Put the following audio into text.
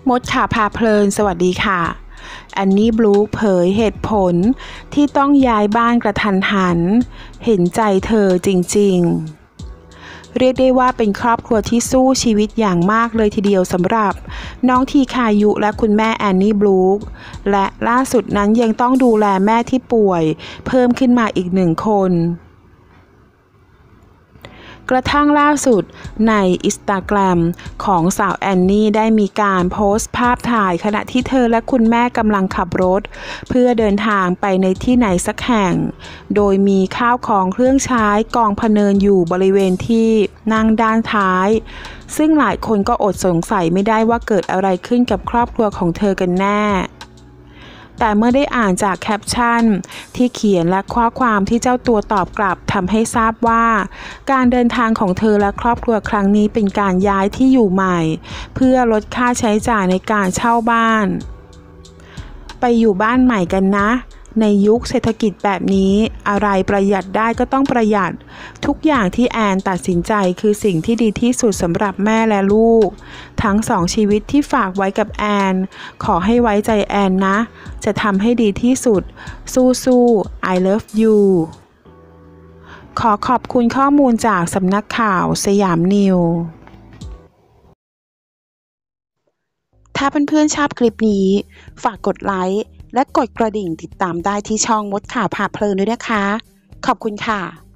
มดข่าวพาเพลินสวัสดีค่ะแอนนี่บลูคเผยเหตุผลที่ต้องย้ายบ้านกระทันหันเห็นใจเธอจริงๆเรียกได้ว่าเป็นครอบครัวที่สู้ชีวิตอย่างมากเลยทีเดียวสำหรับน้องทีคายุและคุณแม่แอนนี่บลูคและล่าสุดนั้นยังต้องดูแลแม่ที่ป่วยเพิ่มขึ้นมาอีก1 คนกระทั่งล่าสุดใน Instagram ของสาวแอนนี่ได้มีการโพสต์ภาพถ่ายขณะที่เธอและคุณแม่กำลังขับรถเพื่อเดินทางไปในที่ไหนสักแห่งโดยมีข้าวของเครื่องใช้กองพะเนินอยู่บริเวณที่นั่งด้านท้ายซึ่งหลายคนก็อดสงสัยไม่ได้ว่าเกิดอะไรขึ้นกับครอบครัวของเธอกันแน่แต่เมื่อได้อ่านจากแคปชั่นที่เขียนและข้อความที่เจ้าตัวตอบกลับทำให้ทราบว่าการเดินทางของเธอและครอบครัวครั้งนี้เป็นการย้ายที่อยู่ใหม่เพื่อลดค่าใช้จ่ายในการเช่าบ้านไปอยู่บ้านใหม่กันนะในยุคเศรษฐกิจแบบนี้อะไรประหยัดได้ก็ต้องประหยัดทุกอย่างที่แอนตัดสินใจคือสิ่งที่ดีที่สุดสำหรับแม่และลูกทั้ง2 ชีวิตที่ฝากไว้กับแอนขอให้ไว้ใจแอนนะจะทำให้ดีที่สุดสู้ๆ I love you ขอขอบคุณข้อมูลจากสำนักข่าวสยามนิวถ้าเพื่อนๆชอบคลิปนี้ฝากกดไลค์และกดกระดิ่งติดตามได้ที่ช่องมดข่าวพาเพลินด้วยนะคะขอบคุณค่ะ